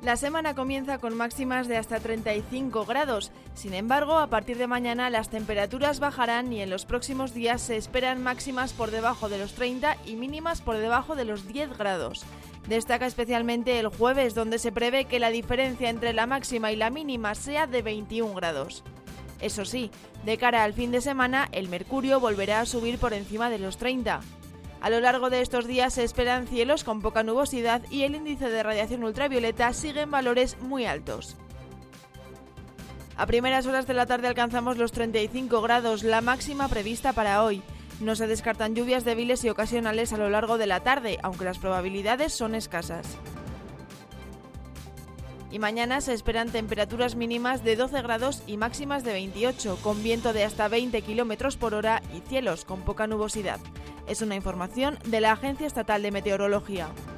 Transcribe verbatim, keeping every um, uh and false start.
La semana comienza con máximas de hasta treinta y cinco grados. Sin embargo, a partir de mañana las temperaturas bajarán y en los próximos días se esperan máximas por debajo de los treinta y mínimas por debajo de los diez grados. Destaca especialmente el jueves, donde se prevé que la diferencia entre la máxima y la mínima sea de veintiún grados. Eso sí, de cara al fin de semana, el mercurio volverá a subir por encima de los treinta. A lo largo de estos días se esperan cielos con poca nubosidad y el índice de radiación ultravioleta sigue en valores muy altos. A primeras horas de la tarde alcanzamos los treinta y cinco grados, la máxima prevista para hoy. No se descartan lluvias débiles y ocasionales a lo largo de la tarde, aunque las probabilidades son escasas. Y mañana se esperan temperaturas mínimas de doce grados y máximas de veintiocho, con viento de hasta veinte kilómetros por hora y cielos con poca nubosidad. Es una información de la Agencia Estatal de Meteorología.